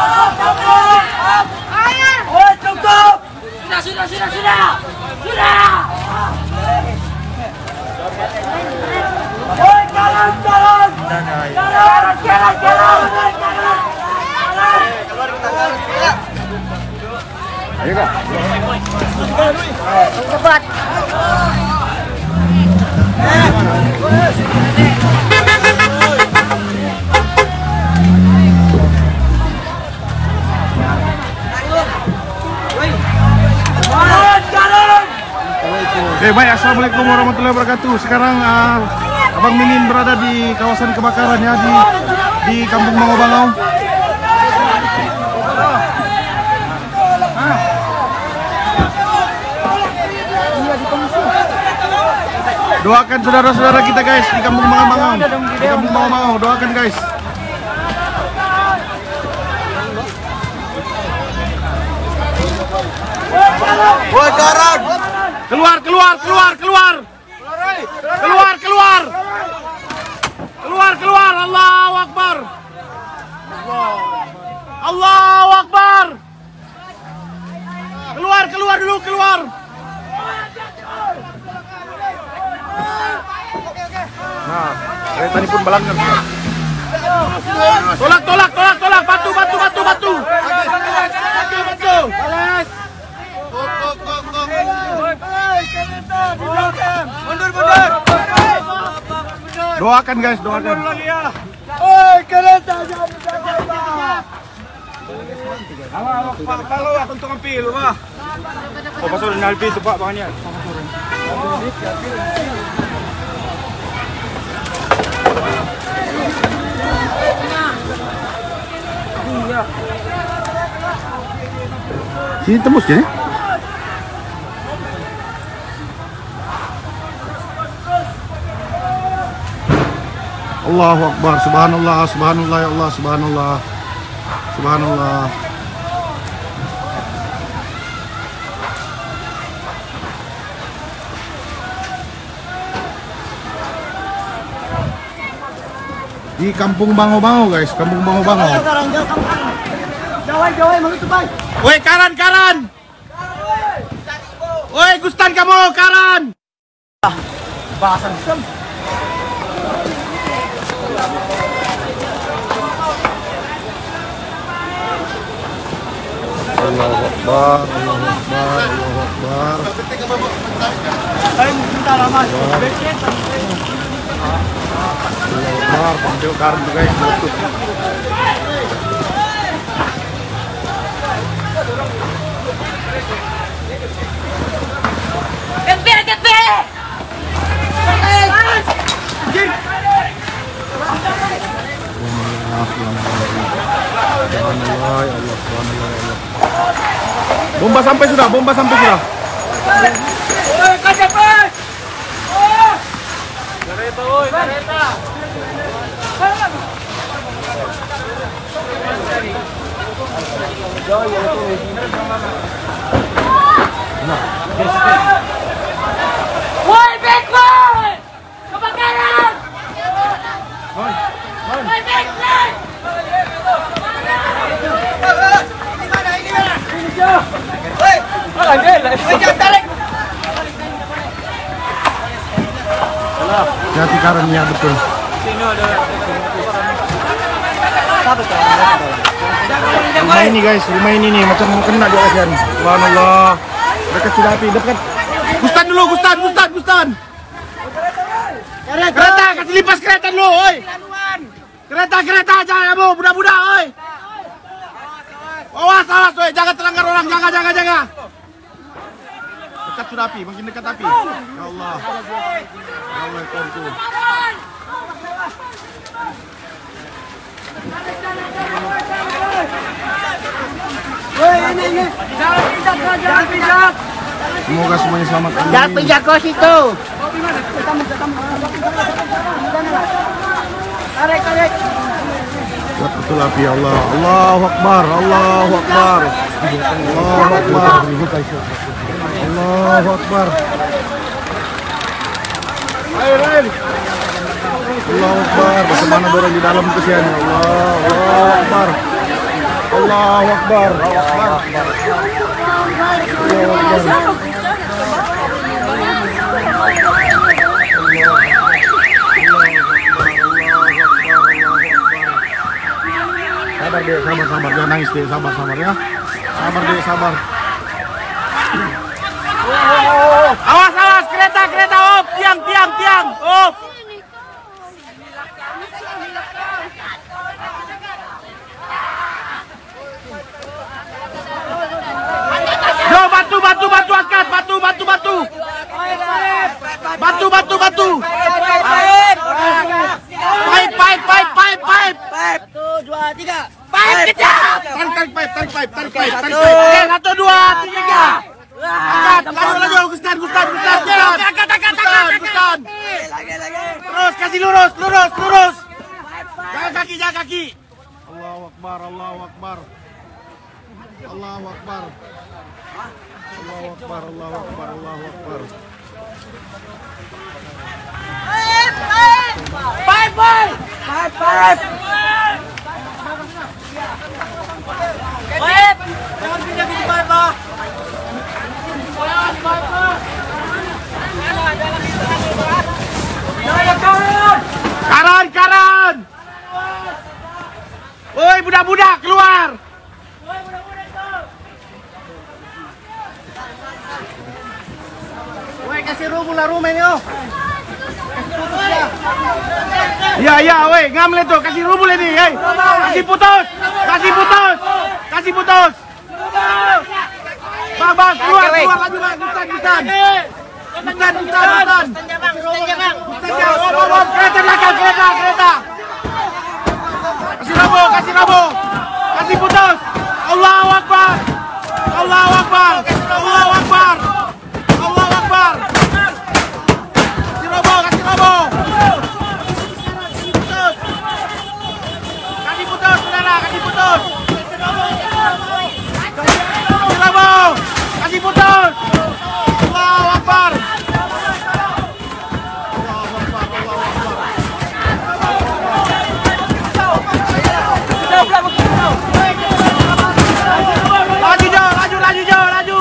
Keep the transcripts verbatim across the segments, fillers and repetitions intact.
Oh, cukup. Sudah, sudah, sudah, sudah. Sudah. Oh, jalan, jalan. Jalan, jalan, jalan. Ayo kak. Cepat. Oke, baik, assalamualaikum warahmatullahi wabarakatuh. Sekarang uh, Abang Mimin berada di kawasan kebakaran ya, di di Kampung Bangau-Bangau. Doakan saudara-saudara kita guys di Kampung Bangau-Bangau. Di Kampung Bangau-Bangau, doakan guys. Woi karan. Keluar, keluar, keluar, keluar. Keluar, keluar. Keluar, keluar. Allahu Akbar. Allahu Akbar. Keluar, keluar dulu, keluar. Nah, kereta ini pun balangkan. Tolak, tolak, tolak, tolak. Batu, batu, batu, batu. Batu, batu. Mundur, mundur. Doakan guys, doakan. Oi, kereta jangan berjalan. Halo, Pak, kalau aku untuk ambil, Pak. Oh, pasal nalbi itu, Pak, bahannya. Sini tembus ya? Allahu Akbar, subhanallah, subhanallah, ya Allah, subhanallah, subhanallah. Di Kampung Bangau-Bangau guys, Kampung Bangau-Bangau. Jawai, jawai, malu tuh, Woi, karan, karan. Woi, Gustan kamu, karan. bahasan sem. Allahu Akbar, Allahu Akbar, Allahu Akbar. Saya minta lama. Allahu Akbar, panggil karan tuh guys, meletup. Kepir, kepir. Subhanallah, ya Allah, subhanallah, ya Allah. Bomba sampai sudah, bomba sampai sudah. Woi, kacepat. Oh. Kereta, woi, kereta. Woi, backman! Kebakaran! Woi, backman! Ini mana, ini mana? Ini dia. Woi, ada lah. Woi, jangan tarik. Hati karan ya betul. Sini ada. Rumah ini guys, rumah ini nih macam mau kena di ASEAN. Subhanallah. Dekat sudah api, dekat. Gustan dulu, Gustan, Gustan, Gustan. Kereta, kasih lipas kereta dulu, oi. Kereta, kereta jangan kamu, budak-budak, oi. Awas, awas, oi, jangan terlanggar orang, jaga, jaga, jaga. Dekat sudah api, makin dekat api. Ya Allah. Ya Allah, Tuhanku. Woi, ini ini. Jangan pijak, jangan pijak. Semoga semuanya selamat. Amin. Jangan pijak kau situ. Tarik, tarik. Kuat betul api ya Allah. Allahu Akbar, Allahu Akbar. Allahu Akbar. Allahu Akbar. Air, air. Allahu Akbar. Bagaimana orang di dalam kesian ya Allah. Allahu Akbar. Allahu Akbar. Sabar deh, sabar, sabar, jangan nangis deh, sabar, sabar ya. Sabar deh, sabar. Awas, awas, kereta, kereta, op, tiang, tiang, tiang, op. Yo, batu, batu, batu, angkat, batu, batu, batu. Batu, batu, batu. Pipe, pipe, pipe, pipe, pipe. Satu, dua, tiga. Pipe, kejar. Tarik, tarik pipe, tarik pipe, tarik pipe, tarik Oke, pipe. satu, dua, tiga. Angkat, laju, laju, Gustan, Gustan, Gustan. Angkat, angkat, angkat, Gustan. Lagi, lagi. Terus, kasih lurus, lurus, lurus. Jaga kaki, jaga kaki. Allahu Akbar, Allahu Akbar. Allahu Akbar. Allahu Akbar, Allahu Akbar, Allahu Akbar. Pipe, pipe. Pipe, pipe. Pipe. Jangan pindah di pipe, Pak. Karan, karan. Woi, budak-budak keluar. Woi, kasih rubuh lah rumen yo. Ya, ya, woi, ngambil itu, kasih rubuh ini, hei. Kasih putus, kasih putus, kasih putus. Bang, bang, keluar, keluar, laju, bang, Gustan, Gustan. Gustan, Gustan, Gustan. Kereta belakang, kereta, kereta. Kasih robo, kasih robo. Kasih putus. Allahu Akbar. Allahu Akbar. Allahu Akbar. Allahu Akbar. Kasih robo, kasih robo. Putus. Kasih putus, saudara, kasih putus. Kasih robo. Kasih putus. Allahu Akbar. Laju Jo, laju, laju Jo, laju.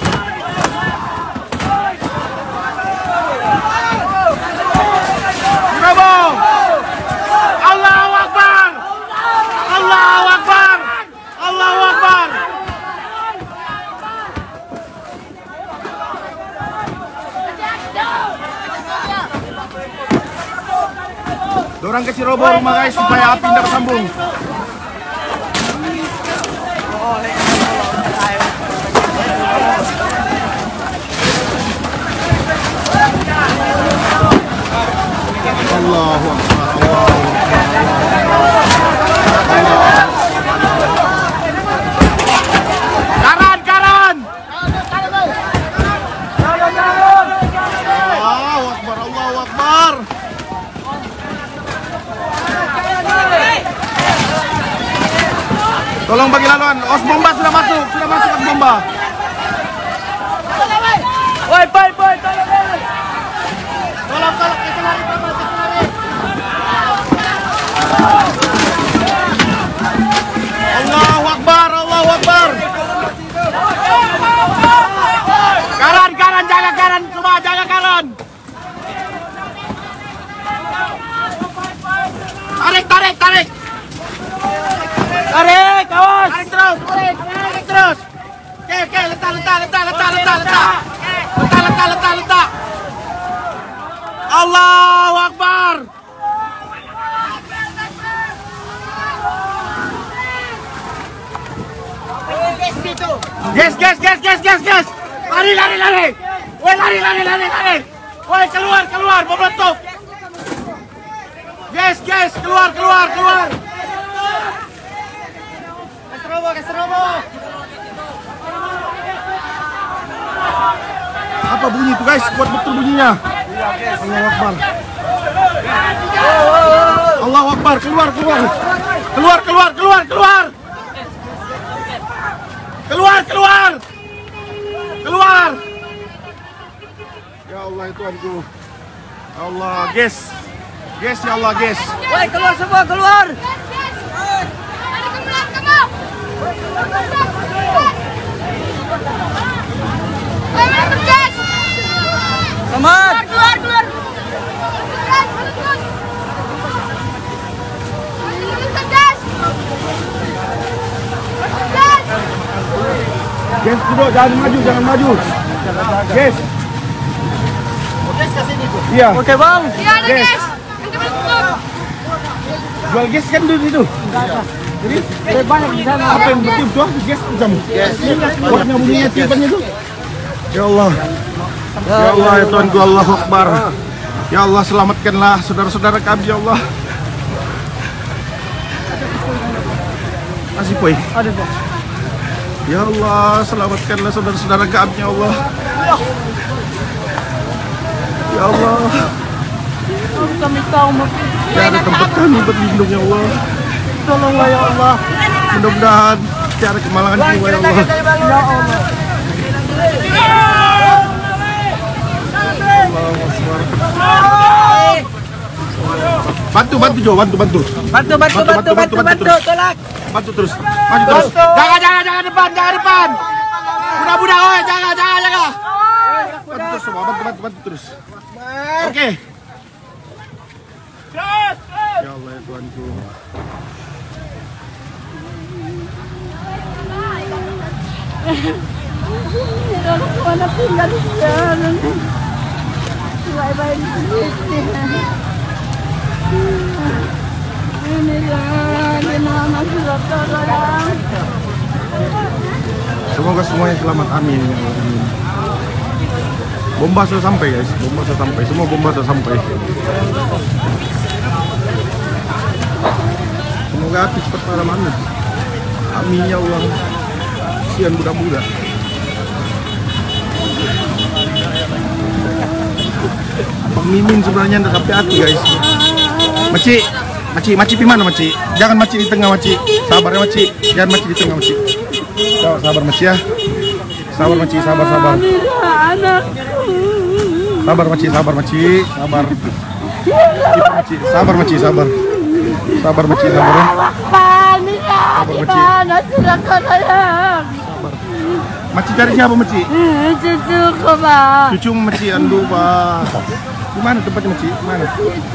Robo. Allahu Akbar. Allahu Akbar. Allahu Akbar. Dorang kasih robo rumah guys supaya api tidak bersambung. Allahu Akbar, Allahu Akbar. Karan, karan. Allahu Akbar, Allahu Akbar. Tolong bagi laluan. Os bomba sudah masuk, sudah masuk os bomba. Woi, boy, boy, tolong, tolong. Tolong, tolong, kita lari, kita lari. Allahu Akbar, Allahu Akbar. Karan, karan, jaga karan, semua jaga karan. Tarik, tarik, tarik. Tarik, awas. Tarik terus, tarik, tarik terus. Oke, oke, letak, letak, letak, letak, letak, letak. Letak, letak, letak, letak. Allahu Akbar. Gas, gas, gas, gas, gas, gas. Lari, lari, lari. Woi, lari, lari, lari, lari. Woi, keluar, keluar, bom meletup. Gas, gas, keluar, keluar, keluar. Kasih robo, kasih robo. Apa bunyi itu guys? Kuat betul bunyinya. Allahu Akbar. Allahu Akbar, keluar, keluar. Keluar, keluar, keluar, keluar. Keluar, keluar. Keluar. Ya Allah, itu Tuhanku. Allah, guys. Guys, ya Allah, guys. Woi, keluar semua, keluar. Guys, duduk, jangan maju, jangan maju. Guys. Iya. Oke bang. Iya ada Yes. guys. Yang depan tutup. Jual gas kan dulu situ. Jadi Banyak di sana. apa yang betul tuh? Gas kamu. Yes. Kuatnya bunyinya tiupannya tuh. Ya Allah. Ya Allah, ya Tuhanku, Allahu Akbar. Ya Allah, selamatkanlah saudara-saudara kami, ya Allah. Masih poin. Ada bang. Ya Allah, selamatkanlah saudara-saudara kami, ya Allah. Ya Allah, Kami tahu tiada tempat kami berlindung, ya Allah. tolonglah ya Allah. Mudah-mudahan tiada kemalangan jiwa, ya Allah. Ya Allah. Bantu, bantu Jo, bantu, bantu. Bantu bantu bantu bantu bantu tolak. Bantu terus, maju terus. Jangan, jangan, jangan depan, jangan depan. Budak-budak, oi, jangan, jangan, jangan. Bantu terus semua, bantu, bantu, bantu terus. Oke. Ya Allah, ya Tuhanku. Mana tinggal di sana. Baik-baik di sini. Inilah di nama surat tolong. Semoga semuanya selamat, amin. Amin. Bomba sudah sampai guys, bomba sudah sampai, semua bomba sudah sampai. Semoga api cepat padam, amin. Amin ya Allah. Kasihan budak-budak. Bang Mimin sebenarnya tidak sampai hati guys. Maci, Maci, Maci gimana Maci? Jangan Maci di tengah Maci. Sabar ya Maci, jangan Maci di tengah Maci. Sabar, sabar Maci ya. Sabar Maci, sabar, sabar. Sabar Maci, sabar Maci, sabar. Maci, sabar Maci, sabar. Sabar Maci, sabar ya. Sabar Maci. Maci cari siapa Maci? Cucu ko ba? Cucu Maci andu Pak. Di mana tempatnya Maci? Di mana?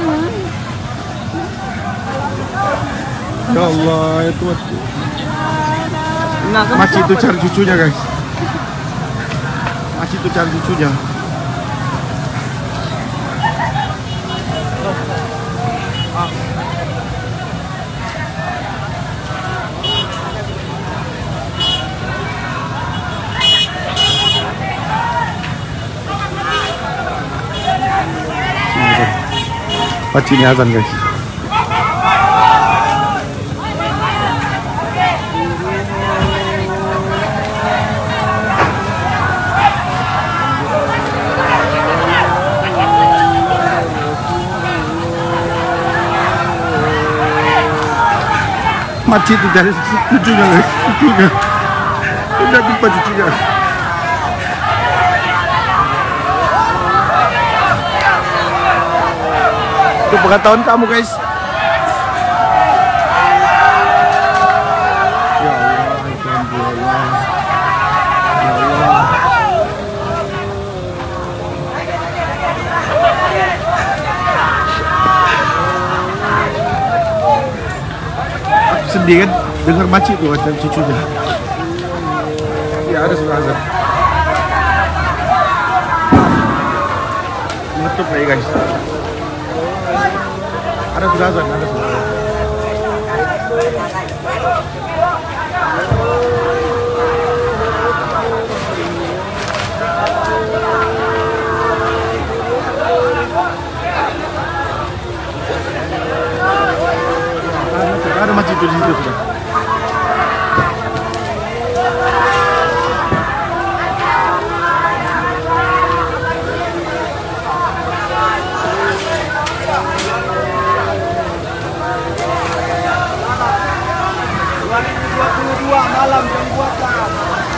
Ya Allah, ya Tuhan. Maci itu cari cucunya guys. Maci itu cari cucunya. Maci ini azan guys. Maci itu dari cucunya guys, cucunya. Udah jumpa cucunya. Itu pengetahuan kamu guys. Ya Allah, ya Allah. Ya Allah. Aku sedih kan dengar Maci tuh dan cucunya. Ya ada suara azan. Menutup lagi guys. Ada sudah azan, ada sudah azan. Ada, ada masjid di situ sudah. Malam jam dua belas.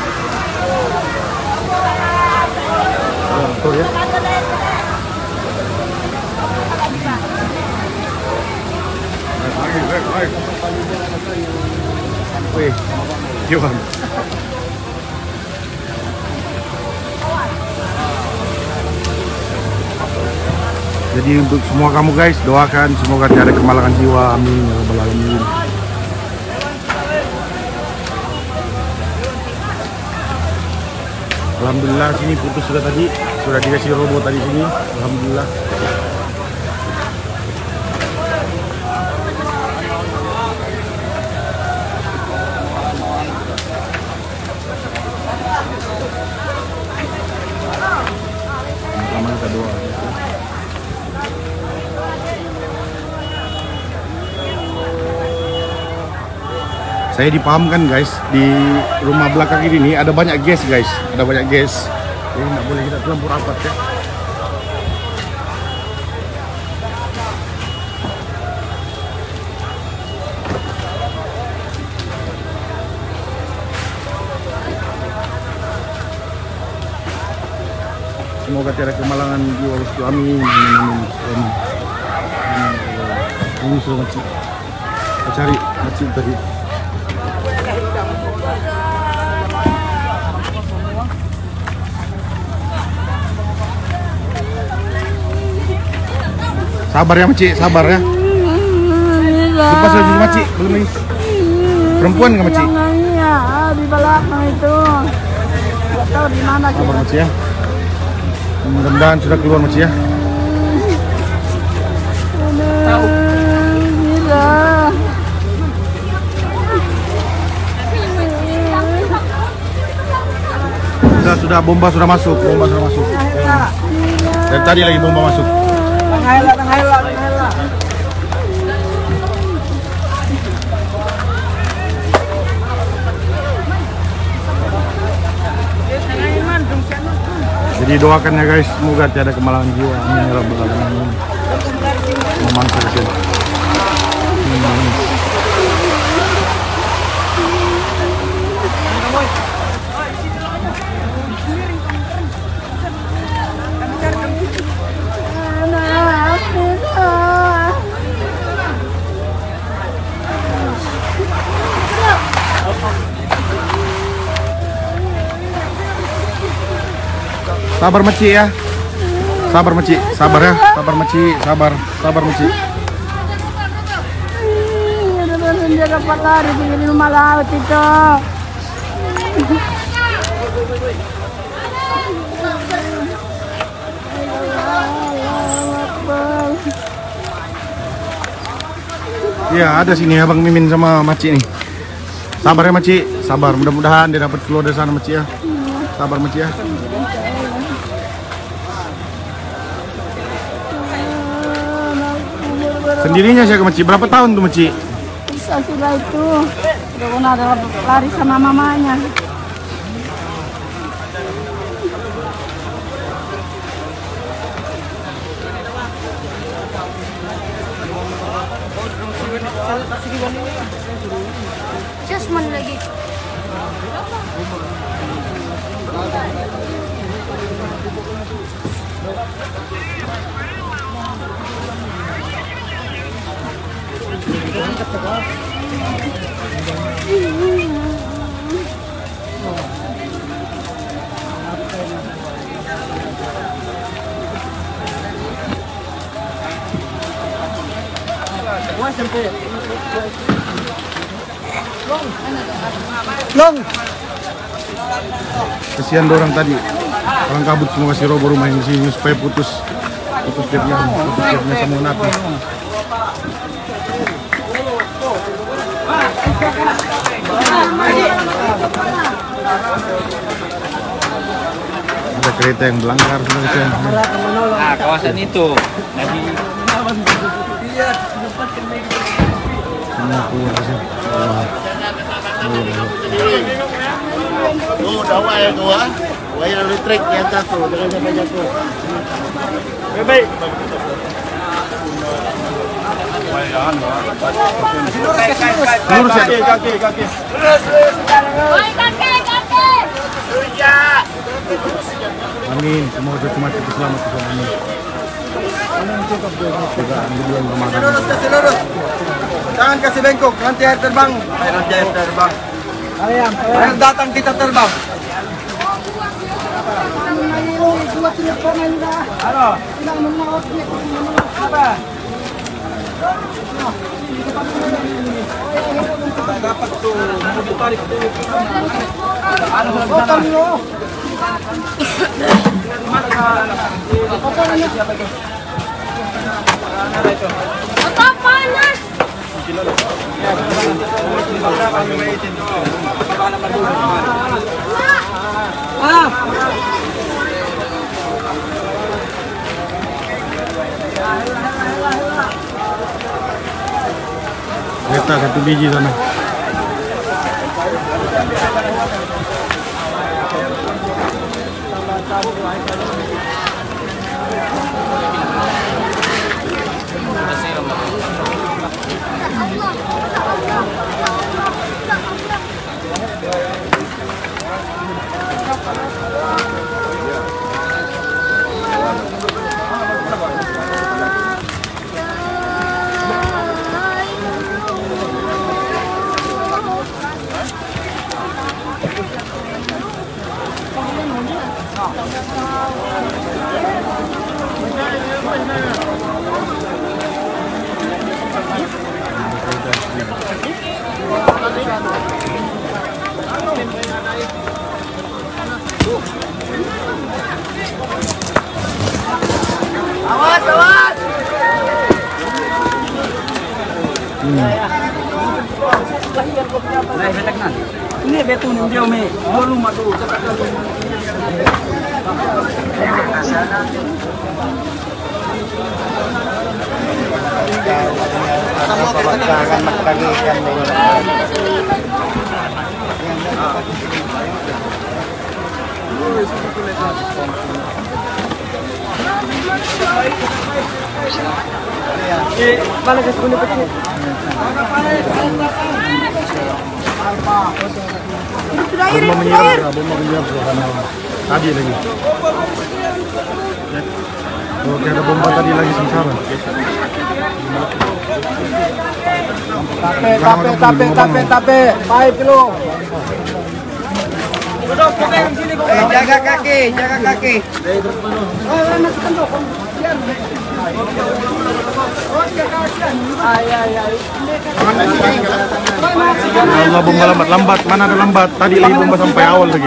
Tuh ya. Baik, baik, baik. Wih, Johan. Jadi untuk semua kamu guys, doakan semoga tiada kemalangan jiwa, amin ya rabbal alamin. Alhamdulillah sini putus sudah tadi, sudah dikasih robot tadi sini. Alhamdulillah. Sama kita doa. Saya dipahamkan guys, di rumah belakang ini nih ada banyak gas guys, ada banyak gas. Jadi nggak boleh kita terlampau rapat ya. Semoga tiada kemalangan jiwa bosku, amin. Amin, amin, amin. Ini sudah macam, kita cari macam tadi. Sabar ya Maci, sabar ya. Lepas lagi Maci, belum lagi. Perempuan nggak Maci? Iya, di belakang itu. Nggak tahu di mana sih. Sabar Maci ya. Mudah-mudahan sudah keluar Maci ya. Tahu. Gila. Sudah, sudah bomba sudah masuk, bomba sudah masuk. Dari tadi lagi bomba masuk. Tanghaila, tanghaila, tanghaila. Jadi doakan ya guys, semoga tiada kemalangan jiwa. Amin ya rabbal alamin. Memangsa kecil. Sabar Maci ya. Sabar Maci, sabar ya. Sabar Maci, sabar. Sabar Maci. Dia dapat lari di rumah laut itu. Iya, ada sini Abang Mimin sama Maci nih. Sabar ya Maci, sabar. Mudah-mudahan dia dapat keluar dari sana Maci ya. Sabar Maci ya. Sendirinya saya ke Maci. Berapa tahun tuh Maci? Bisa sudah itu. Udah pernah ada lari sama mamanya. Jasmine lagi. Long. Kesian dorang tadi. Orang kabut semua kasih robo rumah yang di sini supaya putus. Putus dia putus dia sama Nabi. Ada kereta yang melanggar sebenarnya. Ah, kawasan itu. Lagi Semua keluar sih. Oh, dawa ya tu ah. Wayar listrik di atas tu, jangan sampai jatuh. baik. Lurus ya. Kaki, kaki. Oi, kakek, kakek. Amin. Semoga cuma kita selamat Tuhan. Amin. Juga ambil Ramadan. Lurus, kasih lurus. Jangan kasih bengkok, nanti air terbang. Air nanti air terbang. Ayam, ayam datang kita terbang. Halo. Apa? Dapat tuh, mau ditarik tuh. Halo, Apa panas? Kereta satu biji sana. Awas, awas. Ini betul nih dia me. Belum madu. Akan magpagikan din. Eh, balik ke sini kecil. Bomba menyerang, bomba menyerang karena tadi lagi. Oke, ada bomba tadi lagi sengsara. Tape, tape, tape, tape, tape. Five kilo. Eh, jaga kaki, jaga kaki. Allah, bomba lambat, lambat. Mana ada lambat? Tadi lagi bomba sampai awal lagi.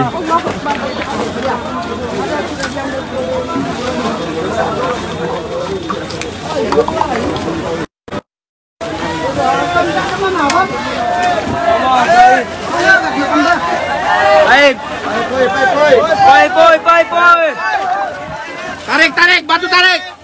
Baik. Baik, baik, baik, baik. Tarik, tarik, batu tarik.